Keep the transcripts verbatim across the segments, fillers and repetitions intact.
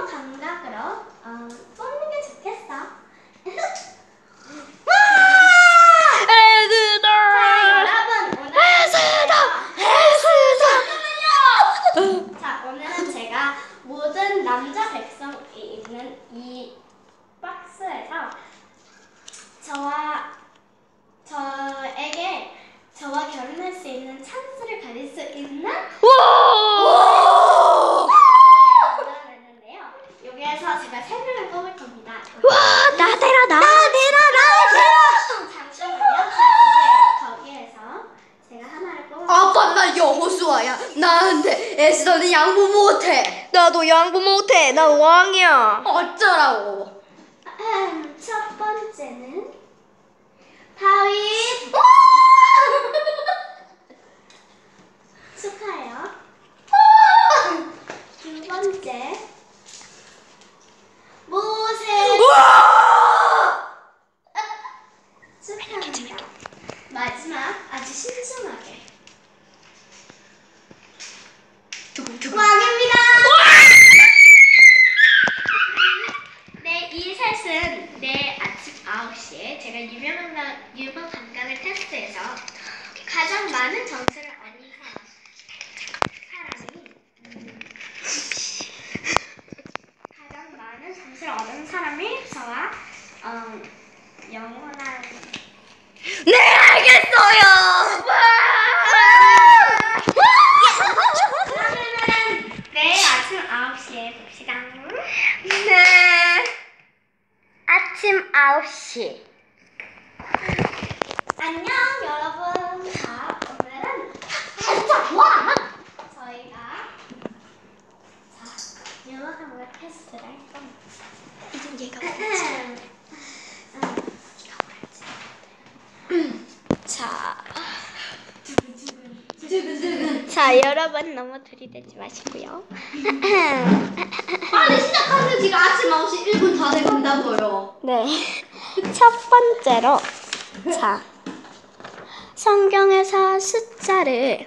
유머 감각으로 어, 뽑는 게 좋겠어. 에스더! 자, 여러분 오늘 에스더! 자, 오늘은 제가 모든 남자 백성이 있는 이 박스에서 저와 저에게 저와 결혼할 수 있는 찬스를 가질 수 있는 와! 만들어냈는데요. 여기에서 제가 세 명을 뽑을 겁니다. 와, 나대라, 나대라, 나대라! 잠깐만요. 자, 이제 거기에서 제가 하나를 뽑을 아빠 나 여호수아야. 나한테 에스더는 양보 못해. 나도 양보 못해. 나 왕이야. 어쩌라고. 음, 첫 번째는 다윗. 축하해요. 두 번째 모세. 축하합니다. 마지막 아주 신중하게 왕입니다. 네, 이 셋은 내일 아침 아홉 시에 제가 유명 감각, 유머 감각을 테스트해서 가장 많은 점수를 얻은 사람, 사람이 음, 가장 많은 점수를 얻은 사람이 저와 어, 영원한 네, 알겠어요. 그러면은 내일 아침 아홉 시에 봅시다. 네. 아침 아홉 시. 안녕 여러분. 자, 오늘은 진짜 와! 저희가 자, 유머 감각 테스트를 할 겁니다. 이제 얘가 음, 자. 두근두근. 자, 여러분 너무 들이대지 마시고요. 빨리 시작하세요. 지금 아침 아홉 시 일 분 다 돼간다고요. 네. 첫 번째로 자. 성경에서 숫자를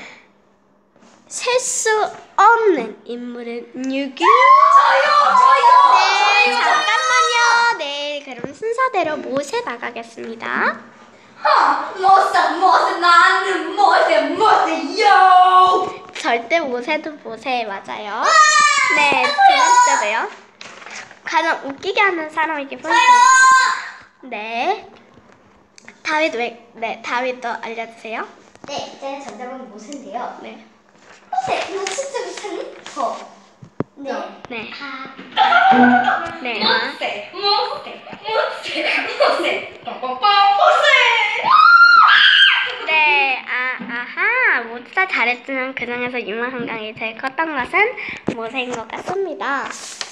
셀 수 없는 인물은 누구? 저요 저요. 네, 잠깐만요. 네, 그럼 순서대로 모세 나가겠습니다. 하, 모세 모세 나는 모세 모세요. 절대 모세도 모세 맞아요. 네, 두 번째로요. 가장 웃기게 하는 사람에게 포인트. 네. 다윗 왜? 네, 다윗도 알려주세요. 네, 제 정답은 모세인데요. 네, 모세, 나 진짜 못하니? 저. 네. 네, 아. 네. 아. 모세 모세 모세 모세 빵빵빵 모세. 네, 아, 아하, 모두 다 잘했지만 그 중에서 유머 한강이 제일 컸던 것은 모세인 것 같습니다.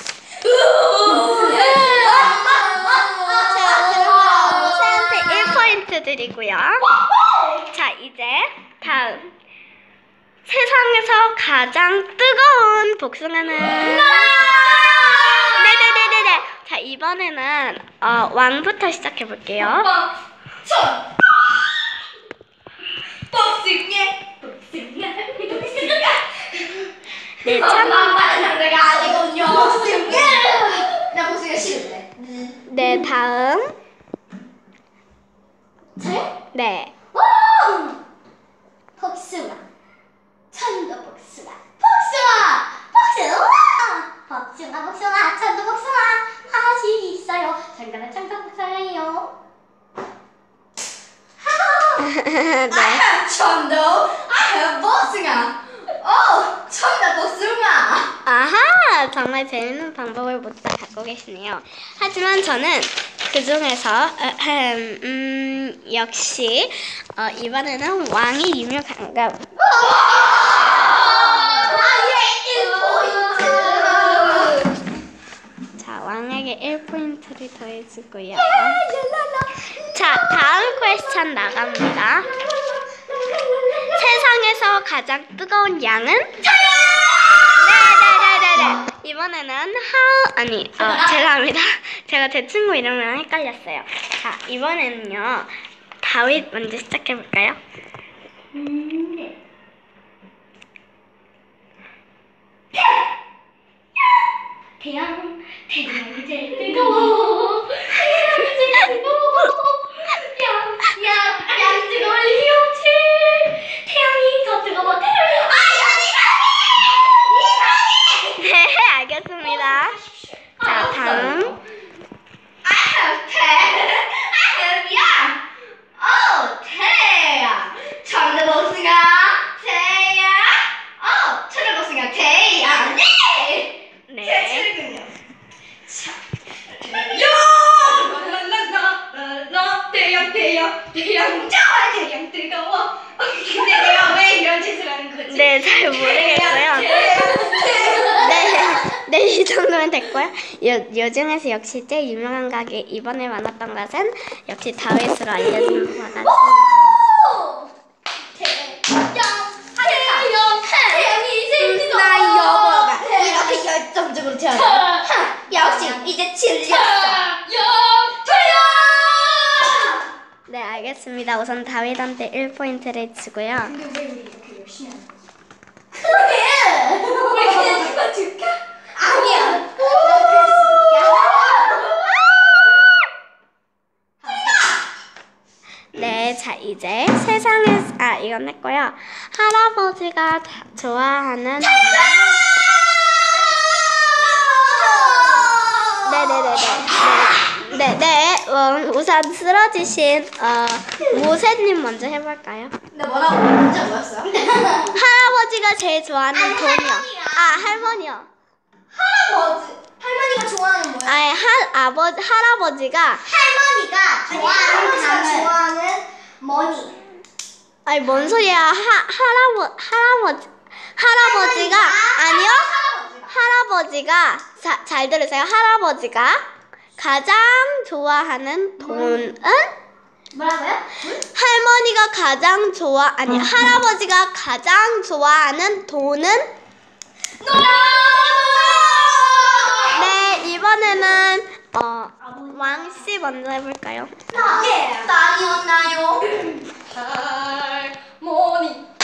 자, 그럼 모세한테 일 포인트 드리고요. 자, 이제 다음. 세상에서 가장 뜨거운 복숭아는? 네네네네네. 자, 이번에는 어, 왕부터 시작해볼게요. 천. 복숭아 복숭아 복숭아. 네, 참 참. 만만한 상대가 아니군요. 복숭아. 나 복숭아 싫은데. 네, 다음. 저요? 네. 복숭아. 천도 복숭아. 복숭아! 복숭아! 복숭아, 복숭아, 천도 복숭아. 맛이 있어요. 정답은 천도 복숭아예요. 네. I have 천도. I have 복숭아. 어, 천도 복숭아. 아하! 정말 재밌는 방법을 모두 다 갖고 계시네요. 하지만 저는 그 중에서, 음, 역시, 어, 이번에는 왕의 유명 감각. 나의 일 포인트. 자, 왕에게 일 포인트를 더해주고요. 자, 다음 퀘스천 나갑니다. 세상에서 가장 뜨거운 양은? 네네네네네. 이번에는 how 아니 어, 죄송합니다. 제가 제 친구 이름이랑 헷갈렸어요. 자, 이번에는요 다윗 먼저 시작해 볼까요? 태양, 태양이 제일 뜨거워. 태양이 제일 뜨거워. 양, 양, 양 뜨거운 리오치. 태양이 더 뜨거워. 태양이. 아, 이현이, 이현이, 네, 알겠습니다. 자, 다음. I have ten. I have 양. 어, 태양. 천도복숭아. 태양. 어, 천도복숭아 태양. 네. 제 네. 차례군요. 자, 야! 라라라라라 태양 태양 태양 좋아 태양 뜨거워. 근데 내가 왜 이런 짓을 하는 거지? 네, 잘 모르겠어요. 네, 네, 이 정도면 됐고요. 요, 요 중에서 역시 제일 유명한 가게 이번에 만났던 것은 역시 다윗으로 알려진 것 같습니다. 오! 태양 태양 태양이 제일 뜨거워. 나 여보가 이렇게 열정적으로 태어나. 역시 이제 질렸어. 태양! 네, 알겠습니다. 우선 다윗한테 일 포인트를 주고요. 근데 왜 우리 이렇게 열심히 하는 거야? 그러게! 우리 그냥 누가 줄까? 아니야! 너 그럴 수 있게. 네, 자 이제 세상에서 아 이건 했고요. 할아버지가 다- 좋아하는 네네네네 네네 네, 음, 우선 쓰러지신 어, 모세님 먼저 해볼까요? 나 뭐라고 문제 뭐였어요? 할아버지가 제일 좋아하는 아니, 돈이요. 할머니야. 아 할머니요. 할아버지 할머니가 좋아하는 뭐야? 아니 할 아버지 할아버지가 할머니가 좋아하는 할아버지가 좋아하는 머니. 아니 뭔 소리야? 하 할아버 할아버지 할아버지가 아니요. 할아버지가 자, 잘 들으세요. 할아버지가 가장 좋아하는 돈은 뭐라고요? 할머니가 가장 좋아 아니 할아버지가 가장 좋아하는 돈은 네 이번에는 어 왕씨 먼저 해볼까요? 나 나요 나요. 할머니,